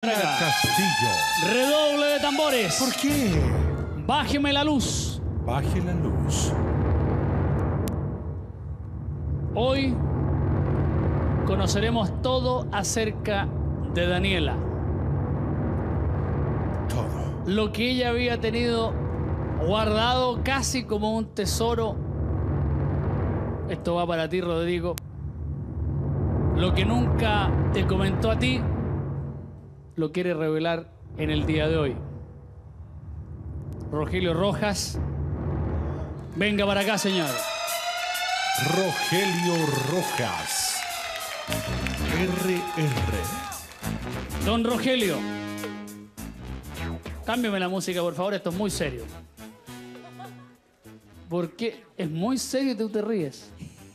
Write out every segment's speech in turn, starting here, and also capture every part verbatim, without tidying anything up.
acá. Castillo. Redoble de tambores. ¿Por qué? Bájeme la luz. Baje la luz. Hoy conoceremos todo acerca de Daniela. Todo. Lo que ella había tenido guardado casi como un tesoro. Esto va para ti, Rodrigo. Lo que nunca te comentó a ti, lo quiere revelar en el día de hoy. Rogelio Rojas, venga para acá, señor. Rogelio Rojas. R R. Don Rogelio, cámbiame la música, por favor, esto es muy serio. ¿Por qué? Es muy serio y tú te ríes.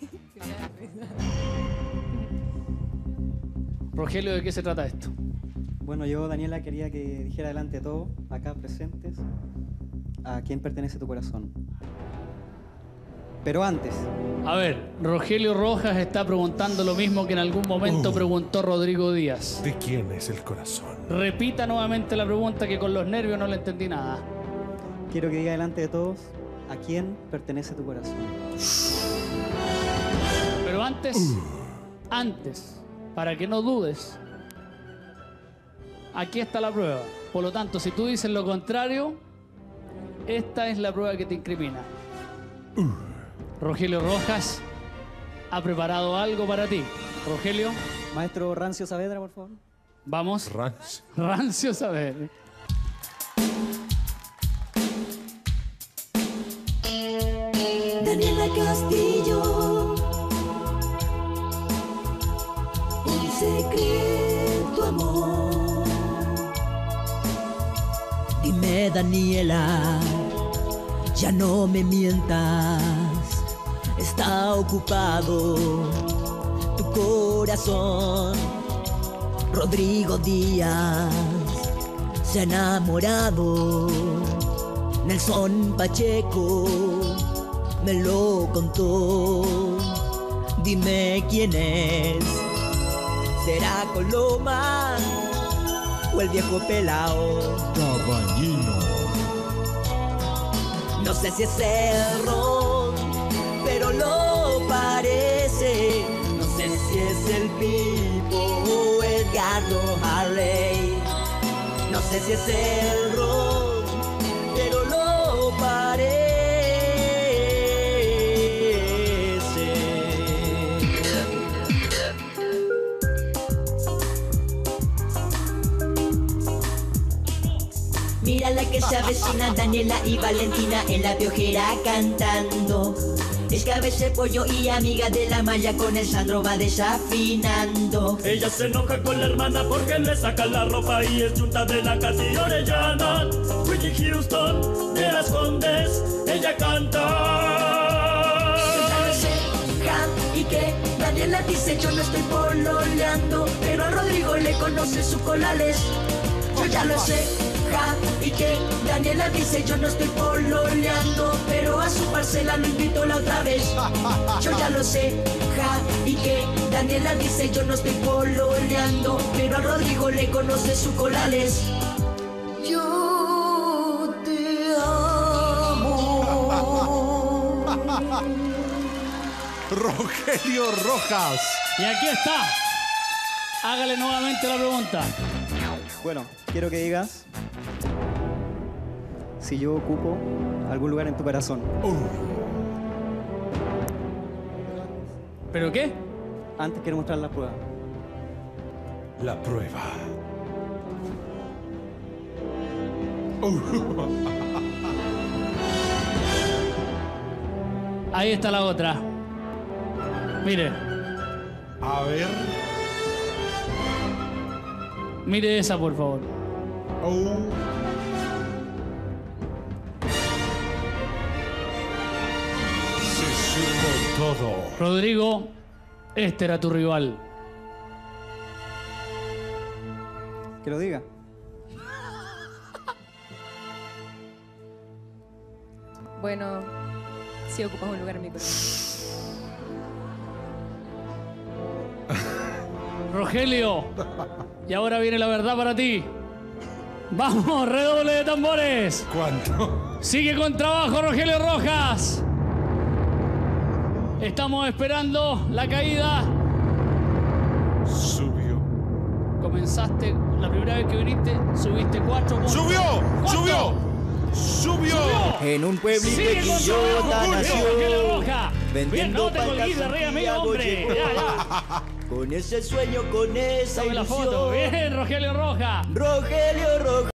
Rogelio, ¿de qué se trata esto? Bueno, yo, Daniela, quería que dijera delante de todos, acá presentes, a quién pertenece tu corazón. Pero antes... A ver, Rogelio Rojas está preguntando lo mismo que en algún momento Uh. preguntó Rodrigo Díaz. ¿De quién es el corazón? Repita nuevamente la pregunta, que con los nervios no le entendí nada. Quiero que diga delante de todos a quién pertenece tu corazón. Pero antes, Uh. antes, para que no dudes, aquí está la prueba. Por lo tanto, si tú dices lo contrario, esta es la prueba que te incrimina. Uh. Rogelio Rojas ha preparado algo para ti. Rogelio, Maestro Rancio Saavedra, por favor. vamos. Rancio. Rancio saber. Daniela Castillo, un secreto amor. Dime, Daniela, ya no me mientas, está ocupado tu corazón. Rodrigo Díaz se ha enamorado, Nelson Pacheco me lo contó. Dime quién es, ¿será Coloma o el viejo pelao? Cabañino. No sé si es el ron, pero lo parece. No sé si es el Pipo o Edgardo Harley. No sé si es el ron, pero lo parece. Mira la que se avecina, Daniela y Valentina en la piojera cantando. Es cabeza de pollo y amiga de la malla, con el Sandro va desafinando. Ella se enoja con la hermana porque le saca la ropa y es junta de la Cati Orellana. Whitney Houston de las Condes, ella canta. Ya lo sé, ja, y que Daniela dice yo no estoy pololeando, pero a Rodrigo le conoce su colales. Yo ya lo sé, ja, y que Daniela dice yo no estoy pololeando, pero a su parcela lo invito la otra vez. Yo ya lo sé, ja, y que Daniela dice yo no estoy pololeando, pero a Rodrigo le conoce su colales. Yo te amo. Rogelio Rojas. Y aquí está. Hágale nuevamente la pregunta. Bueno, quiero que digas si yo ocupo algún lugar en tu corazón. Uh. ¿Pero qué? Antes quiero mostrar la prueba. La prueba. Uh. Ahí está la otra. Mire, A ver. mire esa, por favor. Oh. Se supo todo. Rodrigo, este era tu rival. Que lo diga. Bueno, sí ocupas un lugar en mi corazón. Rogelio. Y ahora viene la verdad para ti. Vamos, redoble de tambores. ¿Cuánto? Sigue con trabajo Rogelio Rojas. Estamos esperando la caída. Subió. Comenzaste, la primera vez que viniste, subiste cuatro puntos. ¡Subió! ¿Cuánto? ¡Subió! ¡Subió! En un pueblito Sigue que con Quillota trabajo, nació, Rogelio Rojas. Bien, vendiendo no te colguís de paltas arriba, un amigo, día hombre. llegó. Ya, ya. Con ese sueño, con esa Dame la ilusión. foto. Bien, Rogelio Rojas. Rogelio Rojas.